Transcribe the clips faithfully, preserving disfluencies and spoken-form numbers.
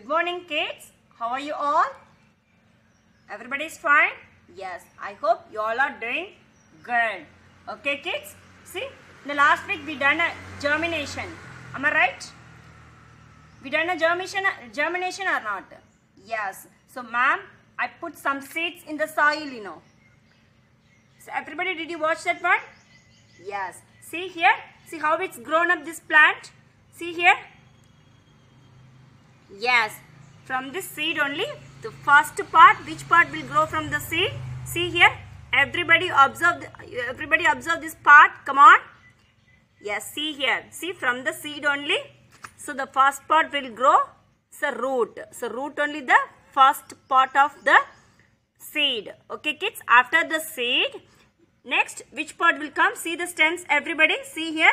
morning, kids. How are you all? Everybody is fine? Yes, I hope you all are doing good. Okay, kids? See, in the last week we done a germination. Am I right? We done a germination, germination or not? Yes. So, ma'am, I put some seeds in the soil, you know. So, everybody, did you watch that one? Yes. See here. See how it's grown up, this plant. See here. Yes. From this seed only, the first part, which part will grow from the seed? See here. Everybody observe, everybody observe this part. Come on. Yes, see here. See, from the seed only. So, the first part will grow. So, root. So, root only the first part of the seed. Okay, kids. After the seed, next, which part will come? See the stems, everybody. See here.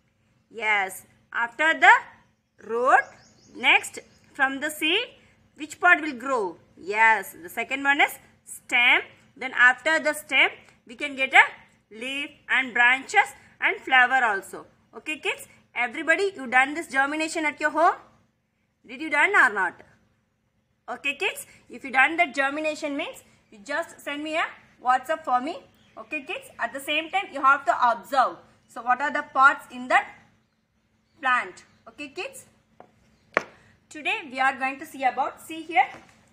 Yes. After the root, next, from the seed, which part will grow? Yes. The second one is stem. Then after the stem, we can get a leaf and branches and flower also. Okay, kids. Everybody, you done this germination at your home? Did you done or not? Okay, kids. If you done that germination means, you just send me a WhatsApp for me. Okay, kids. At the same time, you have to observe. So, what are the parts in that plant? Okay, kids. Today, we are going to see about, see here.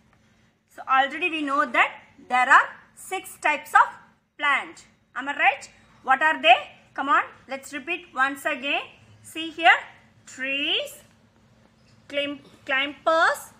So, already we know that there are six types of plant. Am I right? What are they? Come on, let's repeat once again. See here, trees, clim climbers,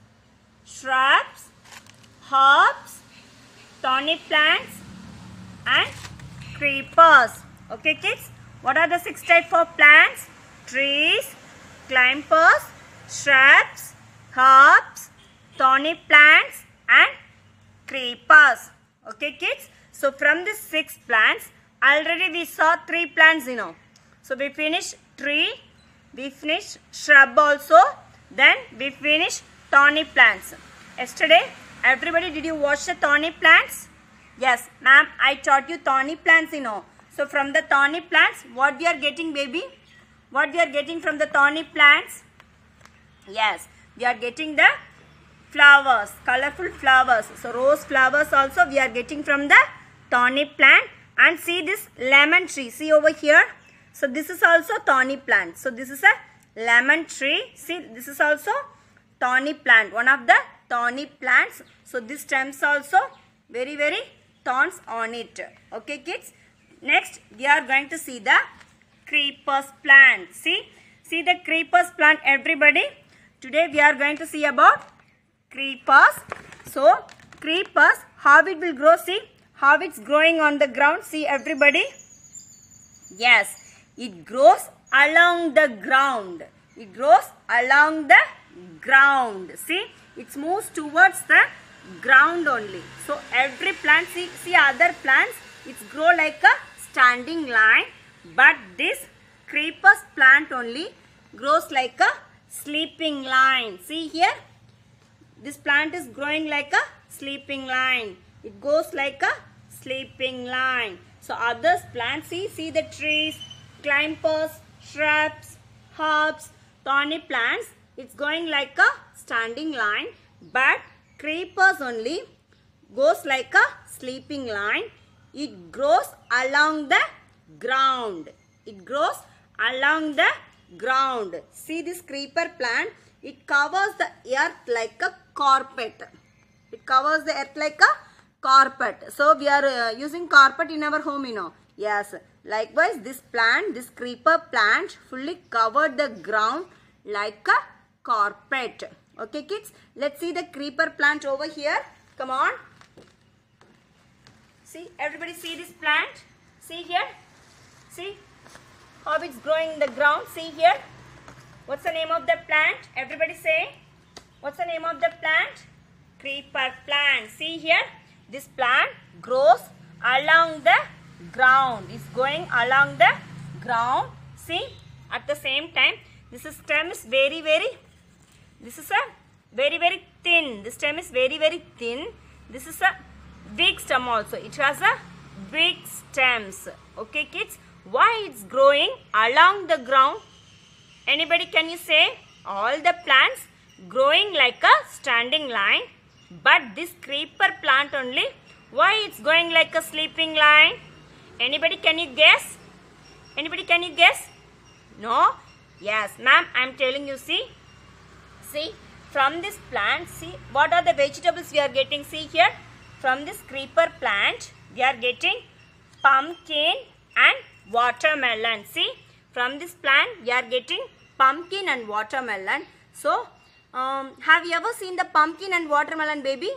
shrubs, herbs, thorny plants and creepers. Okay, kids, what are the six types of plants? Trees, climbers, shrubs, herbs, thorny plants and creepers. Okay, kids, so from these six plants, already we saw three plants, you know. So, we finished tree, we finished shrub also, then we finished thorny plants. Yesterday, everybody, did you watch the thorny plants? Yes, ma'am, I taught you thorny plants, you know. So, from the thorny plants, what we are getting, baby? What we are getting from the thorny plants? Yes, we are getting the flowers, colorful flowers. So, rose flowers also we are getting from the thorny plant. And see this lemon tree. See over here. So, this is also thorny plant. So, this is a lemon tree. See, this is also thorny plant. One of the thorny plants. So, this stems also very, very thorns on it. Okay, kids. Next, we are going to see the creepers plant. See, see the creepers plant, everybody. Today, we are going to see about creepers. So, creepers, how it will grow, see. How it's growing on the ground. See, everybody. Yes, it grows along the ground. It grows along the ground. See, it moves towards the ground only. So, every plant, see, see other plants, it's grow like a standing line. But this creepers plant only grows like a sleeping line. See here, this plant is growing like a sleeping line. It goes like a sleeping line. So, others plants, see, see the trees, climbers, shrubs, herbs, thorny plants. It's going like a standing line. But creepers only goes like a sleeping line. It grows along the ground. It grows along the ground. See this creeper plant. It covers the earth like a carpet. It covers the earth like a carpet. So, we are uh, using carpet in our home, you know. Yes. Likewise, this plant, this creeper plant fully covered the ground like a carpet. Okay, kids. Let's see the creeper plant over here. Come on. See, everybody see this plant. See here. See how it's growing in the ground. See here. What's the name of the plant? Everybody say. What's the name of the plant? Creeper plant. See here. This plant grows along the ground. It's going along the ground. See, at the same time, this stem is very, very, this is a very, very thin. The stem is very, very thin. This is a big stem also. It has a big stems. Okay, kids. Why it's growing along the ground? Anybody, can you say? All the plants growing like a standing line. But this creeper plant only, why it's going like a sleeping line? Anybody can you guess? Anybody can you guess? No? Yes, ma'am, I am telling you, see. See, from this plant, see, what are the vegetables we are getting? See here, from this creeper plant, we are getting pumpkin and watermelon. See, from this plant, we are getting pumpkin and watermelon. So, um, have you ever seen the pumpkin and watermelon, baby?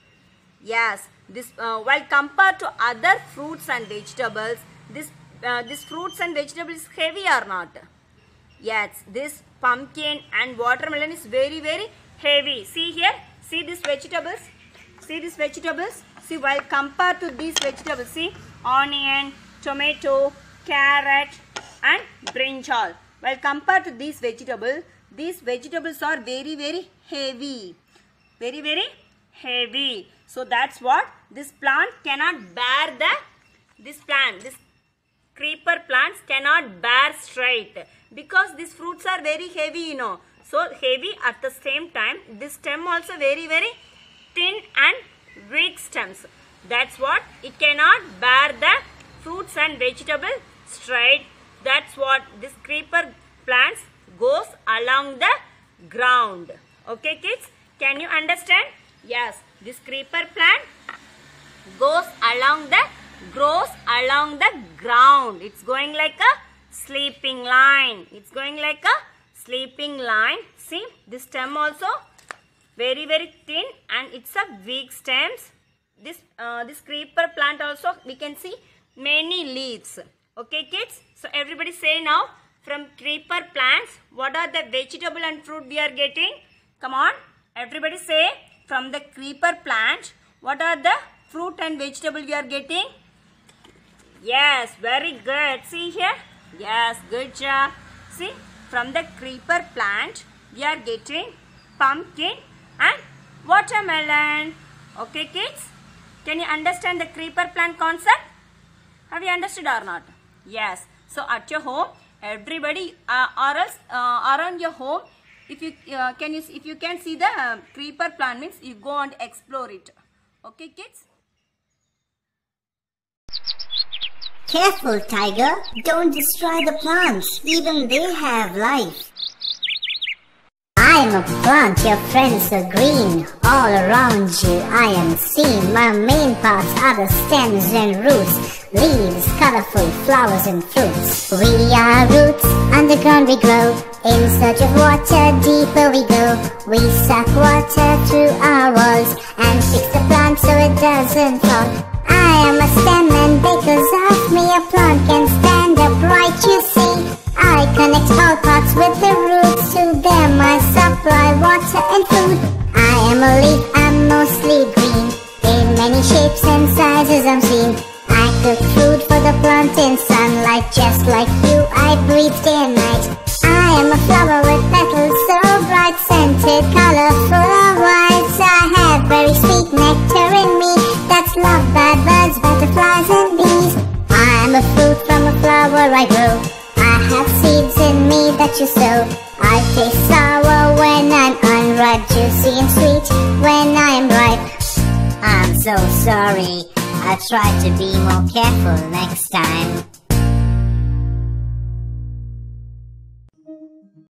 Yes, this uh, while compared to other fruits and vegetables, this uh, this fruits and vegetables is heavy or not? Yes, this pumpkin and watermelon is very very heavy. See here, see these vegetables, see these vegetables. See, while compared to these vegetables, see onion, tomato, carrot and brinjal. While compared to these vegetables, these vegetables are very very heavy, very very heavy. So that's what this plant cannot bear the, this plant, this creeper plants cannot bear straight because these fruits are very heavy, you know. So heavy at the same time, this stem also very very thin and weak stems. That's what it cannot bear the fruits and vegetable straight. That's what this creeper plants goes along the ground. Okay kids, can you understand? Yes, this creeper plant goes along the grows along the ground. It's going like a sleeping line. It's going like a sleeping line. See, this stem also very very thin and it's a weak stems. This uh, this creeper plant also we can see many leaves. Okay kids, so everybody say now, from creeper plants what are the vegetable and fruit we are getting? Come on, everybody say, from the creeper plant what are the fruit and vegetable we are getting? Yes, very good. See here. Yes, good job. See, from the creeper plant we are getting pumpkin and watermelon. Okay kids, can you understand the creeper plant concept? Have you understood or not? Yes. So at your home, everybody uh, or else uh, around your home, if you uh, can you if you can see the uh, creeper plant, means you go and explore it. Okay kids. Careful, tiger. Don't destroy the plants. Even they have life. I am a plant, your friends are green. All around you I am seen. My main parts are the stems and roots, leaves, colorful flowers and fruits. We are roots, underground we grow. In search of water, deeper we go. We suck water through our walls and fix the plant so it doesn't fall. I am a stem and because of me a plant can stand upright, you see. I connect all parts with the roots, to them I supply water and food. I am a leaf, I'm mostly green. In many shapes and sizes I'm seen. I cook food for the plant in sunlight, just like you I breathe day and night. I am a flower with petals so bright, scented, colorful or white. I have very sweet nectar in me that's loved by birds, butterflies and bees. I am a fruit from a flower I grow. I have seeds in me that you sow. I taste sour when I'm unripe, juicy and sweet when I am ripe. I'm so sorry, I'll try to be more careful next time.